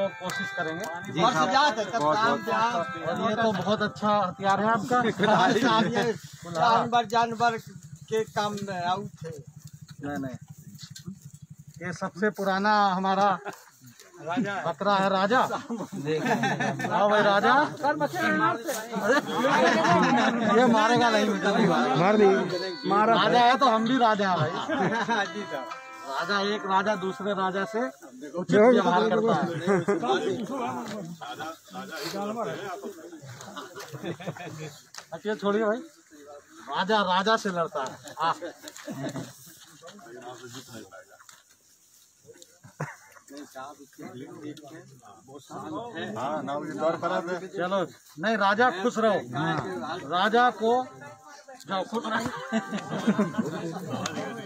लोग कोशिश करेंगे। और ये तो बहुत अच्छा हथियार है आपका। जानवर के काम में आउट है। नहीं, ये सबसे पुराना हमारा बकरा है राजा। हाँ भाई राजा, ये मारेगा नहीं, मार नहीं मारा। राजा है तो हम भी राजा है भाई। राजा एक राजा दूसरे राजा से उचित व्यवहार करता है। अच्छा छोड़िए भाई, राजा राजा से लड़ता है। चलो नहीं, राजा खुश रहो, राजा को जाओ खुश रहो।